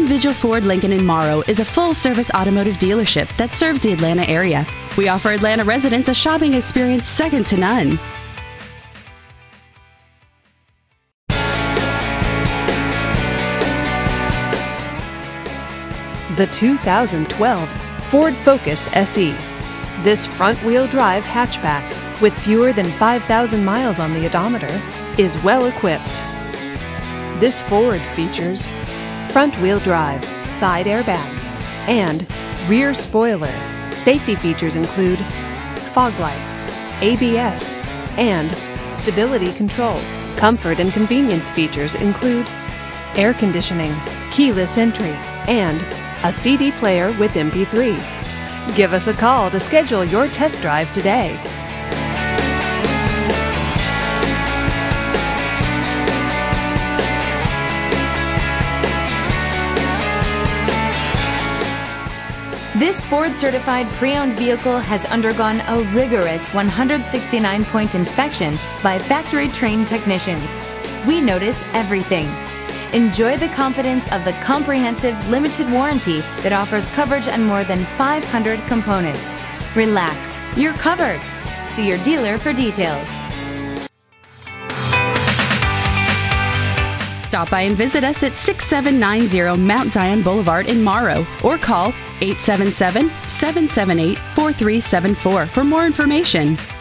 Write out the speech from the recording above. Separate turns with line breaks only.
Vigil Ford Lincoln in Morrow is a full-service automotive dealership that serves the Atlanta area. We offer Atlanta residents a shopping experience second to none.
The 2012 Ford Focus SE. This front-wheel drive hatchback with fewer than 5,000 miles on the odometer is well equipped. This Ford features front-wheel drive, side airbags, and rear spoiler. Safety features include fog lights, ABS, and stability control. Comfort and convenience features include air conditioning, keyless entry, and a CD player with MP3. Give us a call to schedule your test drive today.
This Ford-certified pre-owned vehicle has undergone a rigorous 169-point inspection by factory-trained technicians. We notice everything. Enjoy the confidence of the comprehensive limited warranty that offers coverage on more than 500 components. Relax, you're covered. See your dealer for details.
Stop by and visit us at 6790 Mount Zion Boulevard in Morrow or call 877-778-4374 for more information.